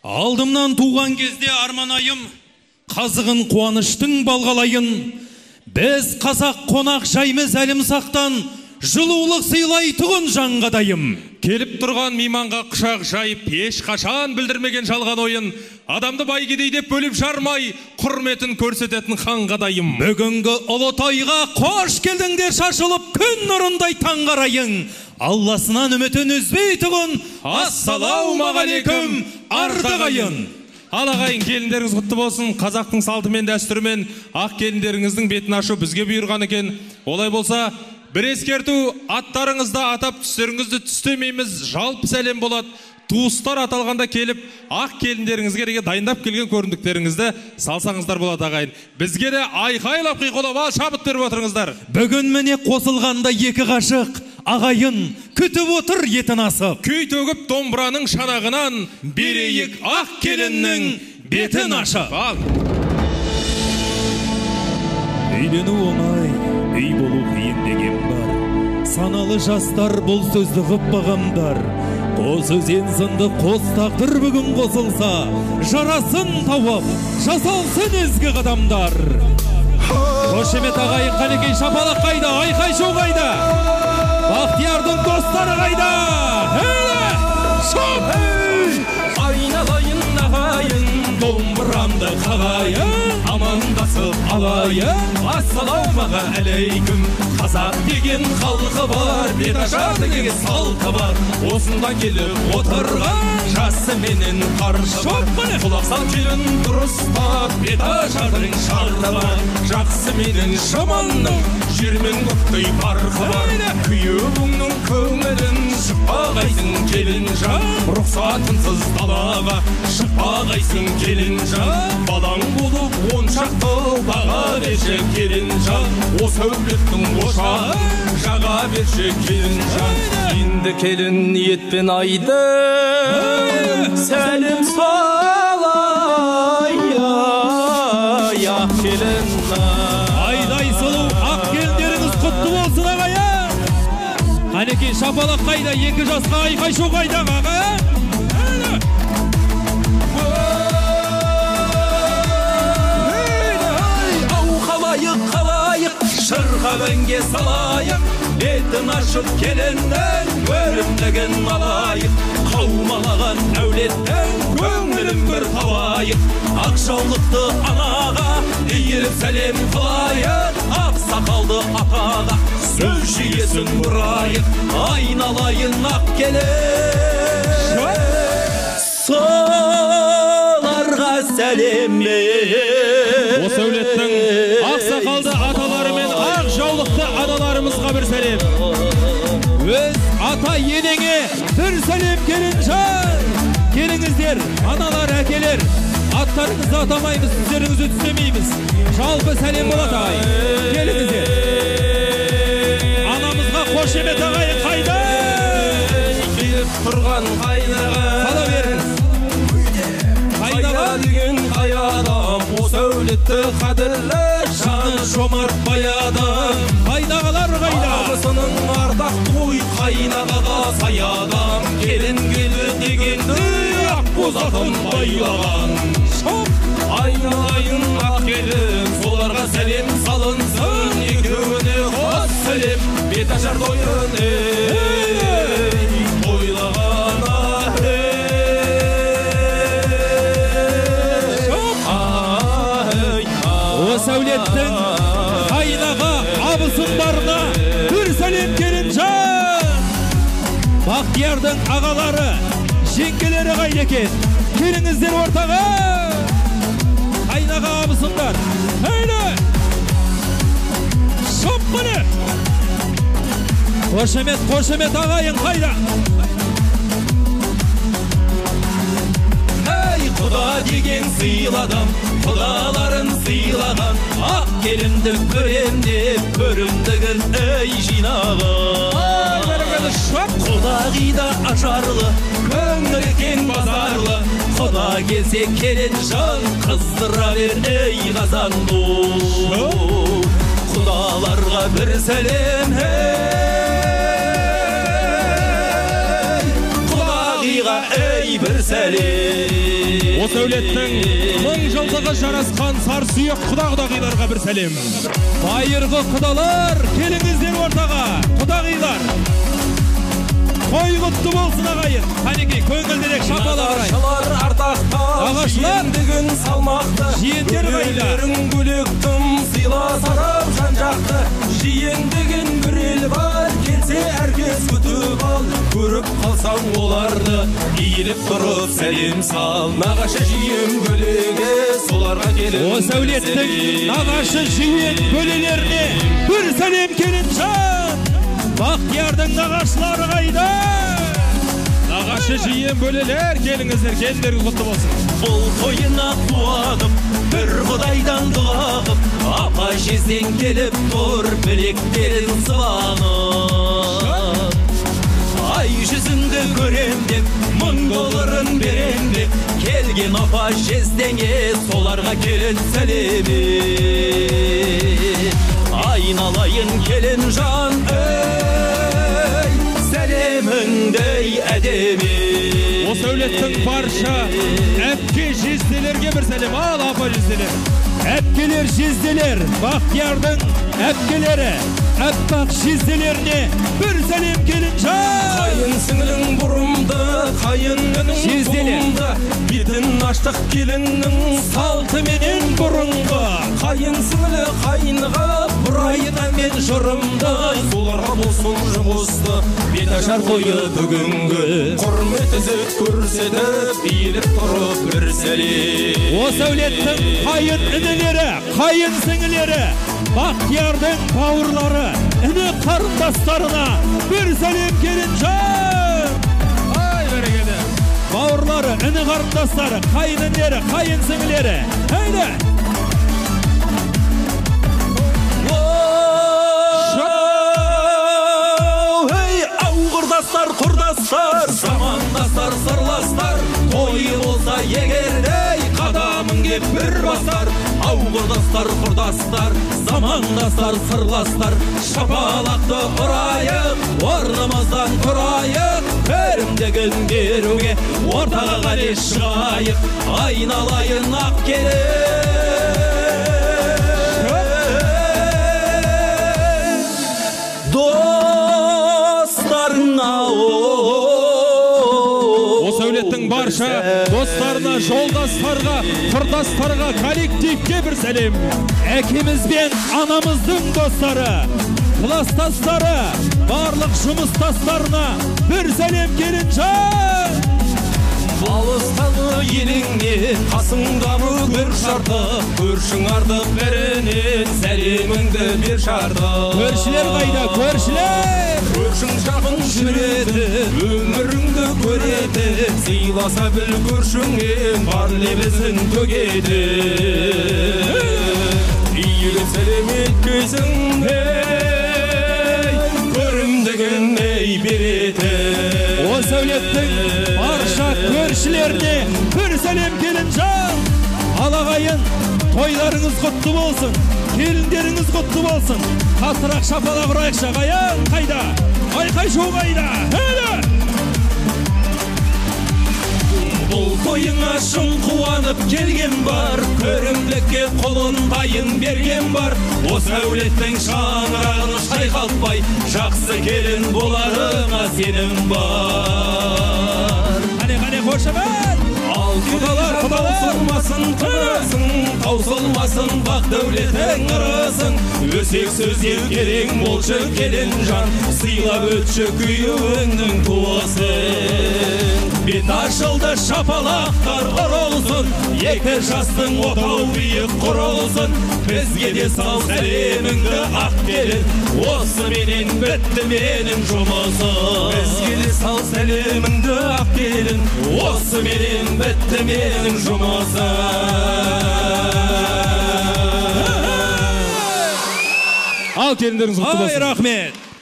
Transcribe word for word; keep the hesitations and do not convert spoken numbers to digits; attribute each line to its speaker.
Speaker 1: Алдымнан туған кезде арманайым, қазығын қуаныштың балғалайын. Біз қазақ қонақ жаймыз әлімсақтан, жылулық сыйлай тұғын жанғадайым.
Speaker 2: Келіп тұрған мейманға құшақ жайып, еш қашан білдірмеген жалған ойын, адамды бай кедей деп бөліп жармай, құрметін көрсететін ханғадайым.
Speaker 1: Бүгінгі ұлы тойға қош келдіңдер шашылып, күн нұрындай таңғарайын. Алласынан үмітін үзбей тұғын, ассалаумағалейкум ардағайын.
Speaker 2: Ал ағайын, келіндеріңіз құтты болсын. Қазақтың салтымен дәстүрімен ақ келіндеріңіздің бетін ашу бізге бұйырған екен. Олай болса, бір ескерту, аттарыңызда атап түстеріңізді түстемейміз, жалпы сәлем болады. Туыстар аталғанда келіп, ақ келіндеріңізге деге дайындап келген көріндіктеріңізді салсаңыздар болады ағайын. Бізге де айқайлап қиқолап ал шабыт беріп отырыңыздар.
Speaker 1: Бүгін міне қосылғанда екі ғашық, ағайын күтіп отыр етін асып.
Speaker 2: Күй төгіп домбыраның шанағынан берейік ақ келіннің бетін ашып. Ал.
Speaker 1: Үйлену оңай, үй болу қиын деген бар. Саналы жастар бұл сөзді ғып бағамдар. Қос өзен сынды қос тағдыр бүгін қосылса, жарасын тауып, жасалсын ізгі қадамдар. Қошемет ағайын қанекей шапалы қайда, айқай шоу қайда? Бақтиярдың достары қайда?
Speaker 3: Айналайын ағайын, домбырамды қағайын, амандасып алайын. Ассалаумағалейкум, қазақ деген халқы бар, беташар деген салты бар. Осында келіп отырған жасы менен қаршы бар. Құлақ сал келін дұрыстап, беташардың шарты бар. Жақсы менен шаманның жермен көктей парқы бар. Күйеуіңнің көңілін шықпағайсың келін жан, рұқсатынсыз далаға шықпағайсың келін жан. Балаң болып он шақты баға берші келін жан, осы өлеттің ошағы жаға берші келін жан. Енді келін ниетпен айды сәлем салай, ақ келін.
Speaker 1: Айдай сұлу ақ келіндеріңіз құтты болсын ағайын. Қанекей шапалақ қайда, екі жасқа айқай шоу қайда ағайын?
Speaker 3: Шырға бәнге салайық, бетін ашып келіннің көрімдігін алайық. Қаумалаған әулеттің көңілін бір табайық. Ақ жаулықты анаға иіліп сәлем қылайық. Ақ сақалды атаға сөз жиесін бұрайық. Айналайын ақ келін, соларға сәлем бер.
Speaker 2: Осы әулеттің ақ сақалды аталары мен ақ жаулықты аналарымызға бір сәлем.
Speaker 1: Өз ата енеңе бір сәлем келінжан. Келіңіздер, аналар, әкелер. Аттарыңызды атамаймыз, сіздеріңізді түстемейміз. Жалпы сәлем болады ағайын. Келіңіздер. Анамызға қошемет ағайын қайда?
Speaker 3: Келіп тұрған қайдаға
Speaker 1: сала беріңіз.
Speaker 3: Қайдаға деген қайадам, осы әулетті қадірлі жан жомарт баядам.
Speaker 1: Қайдағалар қайда?
Speaker 3: Абысының ардақ той қайнағаға саядам. Келін келді дегенді ақ бозатын байлаған. Айналайын ақ келін, соларға сәлем салынсын. Екеуіне қос сәлем, беташар тойын тойлаған
Speaker 1: сәулеттің қайнаға абысындарына бір сәлем келін жан. Бақтиярдың ағалары, жеңгелері қайда екен? Келіңіздер ортаға. Қайнаға абысындар. Әйлі! Шоп мұны! Қошемет, қошемет ағайын қайда?
Speaker 3: Әй, құда деген сыйладым, құдаларын сыйлаған. Ақ келінді көрем деп көрімдігін әй жинаған. Құдағида ажарлы, көңіл кең базарлы. Құда келсе келін жан, қыздыра бер әй қазан бұл. Құдаларға бір сәлем, құдағиға әй бір сәлем.
Speaker 2: Осы әулеттің мың жылдығы жарасқан сарсүйек құда-құдағиларға бір сәлем.
Speaker 1: Байырғы құдалар, келіңіздер ортаға, құдағилар. Той құтты болсын ағайын. Қанекей, көңілдерек шапалы қарай.
Speaker 3: Ағашылар ардақта, жиендігін салмақты, өгейлерін гүліктім, сыйла сарап жан-жақты. Жиендігін бір ел бар, келсе әркез күтіп ал. Көріп қалсаң оларды, иіліп тұрып сәлем сал. Нағашы жиен бөлеге, соларға келін.
Speaker 1: Осы әулеттің нағашы жиен бөлелеріне бір сәлем келін жан. Бақтиярдың нағашылары қайда?
Speaker 2: Нағашы жиен бөлелер, келіңіздер, келіндеріңіз құтты болсын.
Speaker 3: Бұл тойына қуағып, бір құдайдан дұғағып, апа жезден келіп тұр, білектерін сыбанып. Ай жүзіңді көрем деп, мың долларын берем деп, келген апа жездеңе, соларға келін сәлеме. Айналайын келін жан, ей, сәлеміңдей әдеме.
Speaker 2: Осы әулеттің барша әпке жезделерге бір сәлем. Ал апа жезделер.
Speaker 1: Әпкелер жезделер, Бақтиярдың әпкелері, әппақ жезделеріне бір сәлем келін жан.
Speaker 3: Қайын сіңілің бұрымды, қайын үнің бұрымды, бетін аштық келіннің салты менен бұрынғы. Қайын сіңілі қайынға, бұрайына мен жырымды, соларға болсын жұмысты, беташар қойы бүгінгі. Құрмет ізет көрсетіп, иіліп тұрып бір сәлем.
Speaker 1: Осы әулеттің қайын інілері, қайын сіңілері, Бақтиярдың бауырлары, іні қарындастарына бір сәлем келін жан.
Speaker 2: Ай, бәрекелді.
Speaker 1: Бауырлары, іні қарындастары, қайын інілері, қайын сіңілері. Әйді.
Speaker 3: Құрдастар, құрдастар, замандастар, сырластар, тойы болса егердей, қадамың кеп бір бастар. Ау құрдастар, құрдастар, замандастар, сырластар, шапалақты ұрайық, орнымыздан тұрайық, көрімдігін беруге, ортаға қале шығайық, айналайын ақ келін.
Speaker 2: Осы әулеттің барша достарына, жолдастарға, құрдастарға, коллективке бір сәлем.
Speaker 1: Әкеміз бен анамыздың достары, кластастары, барлық жұмыстастарына бір сәлем келін жан.
Speaker 3: Алыстағы еліңе, қасыңдағы көр шарды, көршің ардық бәрінен, сәлеміңді бер шарды.
Speaker 1: Көршілер қайда, көршілер?
Speaker 3: Көршің жақын жүреді, өміріңді көреді, сыйласа біл көршіңен, бар лебізін төгеді. Иіліп сәлем еткейсің, ей, көрімдігін ей береді.
Speaker 1: Осы әулеттің барша көршілеріне бір сәлем келін жан. Алағайын, тойларыңыз құтты болсын, келіндеріңіз құтты болсын. Қатырақ шапалақ ұрайықшы, ағайын қайда? Айқай шоу қайда? Әлі!
Speaker 3: Бұл тойыңа шын қуанып келген бар, көрімдікке қолын байын берген бар. Осы әулеттің шаңырағын шайқалтпай, жақсы келін боларыңа сенім бар.
Speaker 1: Қане-қане қошамет!
Speaker 3: Ал құдалар таусылмасын тұрысың, таусылмасын бақ дәулетің ырысың. Өсек сөздер керең болшы келін жан, сыйлап өтші күйеуіңнің туысын. Бет ашылды шапалақтар ұрылсын, екі жастың отау биік құрылсын. Бізге де сал сәлеміңді ақ келін, осы менен бітті менің жұмысым. Бізге де сал сәлеміңді ақ келін, осы менен бітті менің жұмысым.
Speaker 2: Ал келіндеріңіз құтты болсын.
Speaker 1: Ай, рахмет.